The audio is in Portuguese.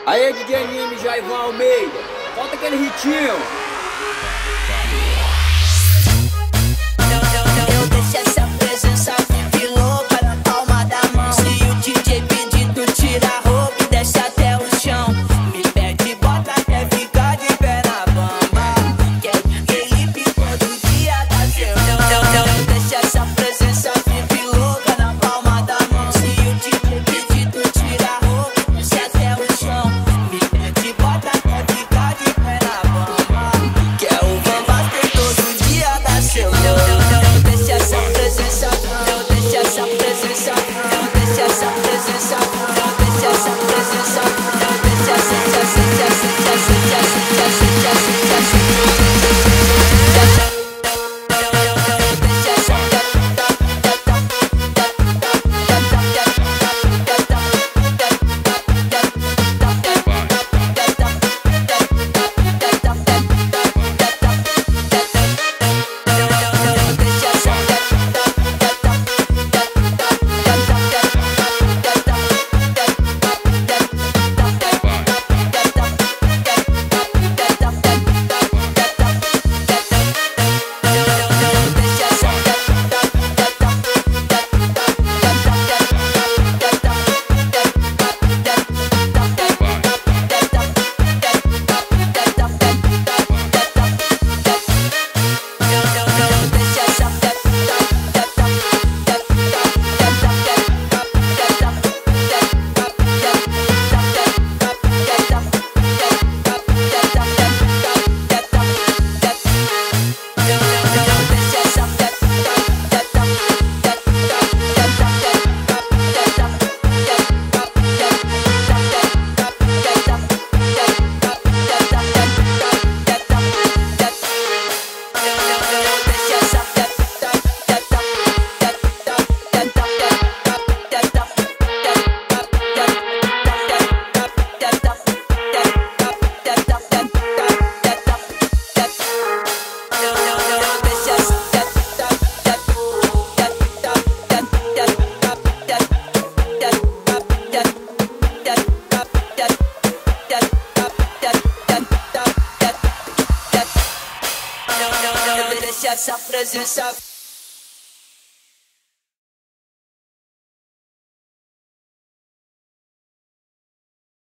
Aí, DJ Anime, Jayvan Almeida, falta aquele ritinho. Eu deixo essa presença VIP louca na palma da mão. Se o DJ pedir, tu tira a roupa e desce até o chão. Me pede, bota até ficar de pé na bamba. Quer Felipe todo dia dá seu não. Eu deixo essa presença VIP louca na palma da mão. Se o DJ pedir, tu tira a roupa e desce até o chão. Me pede, bota até ficar de pé na bamba. Quer o Bambaster todo dia dá seu não. Essa presença